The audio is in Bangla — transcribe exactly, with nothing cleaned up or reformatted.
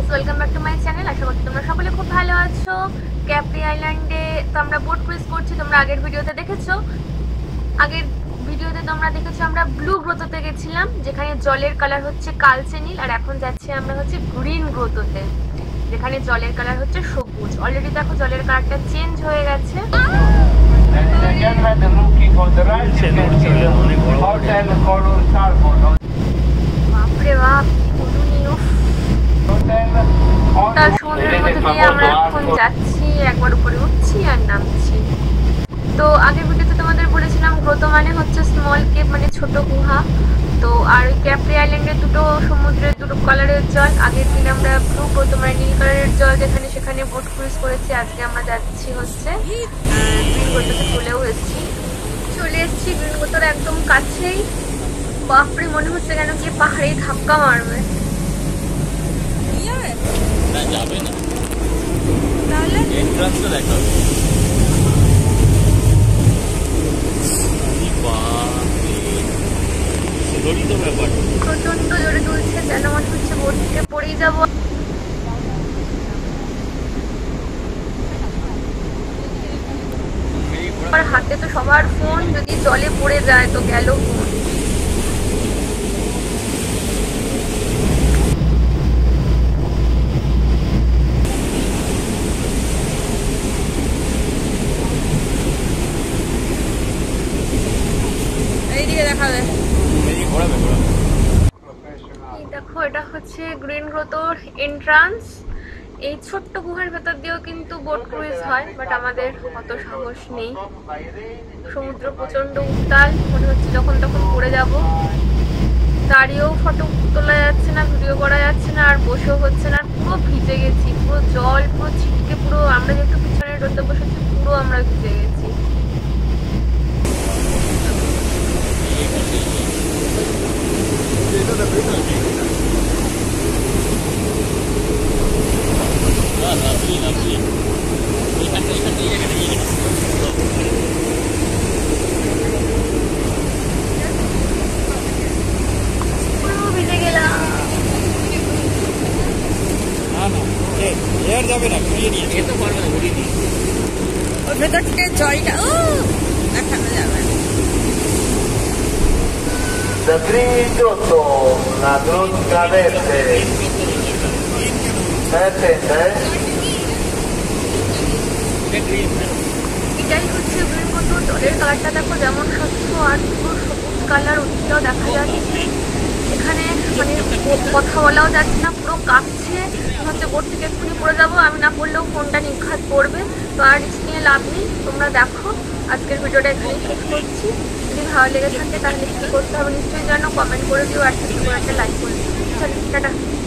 Guys, welcome back to my channel. আশা করছি তোমরা সকলে খুব ভালো আছো। ক্যাপ্রি আইল্যান্ডে তো আমরা বোট ক্রুজ করছি। তোমরা আগের ভিডিওতে দেখেছো আগের ভিডিওতে তোমরা দেখেছো আমরা ব্লু গ্রোথোতে গেছিলাম, যেখানে জলের কালার হচ্ছে কালচে নীল। আর এখন যাচ্ছি আমরা হচ্ছে গ্রিন গ্রোথোতে, যেখানে জলের কালার হচ্ছে সবুজ। অলরেডি দেখো জলের কালারটা চেঞ্জ হয়ে গেছে। বাপরে বাপ, তার সমুদ্রের মধ্যে দিয়ে আমরা এখন যাচ্ছি, একবার উপরে উঠছি আর নামছি। তো আগের ভিডিওতে তোমাদের বলেছিলাম গ্রোথো মানে হচ্ছে স্মল কেপ, মানে ছোট গুহা। তো আর ওই ক্যাপ্রি আইল্যান্ডের দুটো সমুদ্রের দুটো কালারের জল। আগের দিন আমরা ব্লু গ্রোথো মানে নীল কালারের জল যেখানে সেখানে বোট ক্রুজ করেছি। আজকে আমরা যাচ্ছি হচ্ছে গ্রিন গ্রোথোতে, চলেও এসেছি চলে এসেছি গ্রিন গ্রোথোর একদম কাছেই। বাপরে, মনে হচ্ছে কেন কি পাহাড়ে ধাক্কা মারবে। যাবে না তাহলে এন্ট্রান্সটা দেখো। প্রচন্ড জোরে দুলছে, যেন মনে হচ্ছে বোট থেকে পড়েই যাবো। আর হাতে তো সবার ফোন, যদি জলে পড়ে যায় তো গেল ফোন। দেখো, এটা হচ্ছে গ্রিন গ্রোথোর এন্ট্রান্স। এই ছোট্ট গুহার ভেতর দিয়েও কিন্তু বোট ক্রুইজ হয়, বাট আমাদের অত সাহস নেই। সমুদ্র প্রচন্ড উত্তাল, মনে হচ্ছে যখন তখন পড়ে যাব। দাঁড়িয়েও ফটো তোলা যাচ্ছে না, ভিডিও করা যাচ্ছে না, আর বসেও হচ্ছে না। পুরো ভিজে গেছি, পুরো জল পুরো ছিটকে, পুরো আমরা যেহেতু পিছনে রোদে বসেছি পুরো আমরা ভিজে গেছি। যাবে না, ঘুরিয়ে নিয়ে যেতে পারবে না, ঘুরিয়ে নিয়ে ওর ভেতর থেকে জলটা ও দেখানো যাবে। The green grotto, una grotta verde. Attende. এটাই হচ্ছে গ্রিন গ্রোথো। জলের কালারটা দেখো যেমন স্বচ্ছ, আর পুরো সবুজ কালার ওদিকটাও দেখা যাচ্ছে। এখানে মানে কথা বলাও যাচ্ছে না, পুরো কাঁপছে, হচ্ছে বোট থেকে এক্ষুনি পড়ে যাবো। আমি না পড়লেও ফোনটা নিঘাত পড়বে, তো আর রিস্ক নিয়ে লাভ নেই। তোমরা দেখো, আজকের ভিডিওটা এখানেই শেষ করছি। যদি ভালো লেগে থাকে তাহলে কী করতে হবে নিশ্চয়ই জানো, কমেন্ট করে দিও, আর একটা লাইক করে দিও। চলো, টাটা।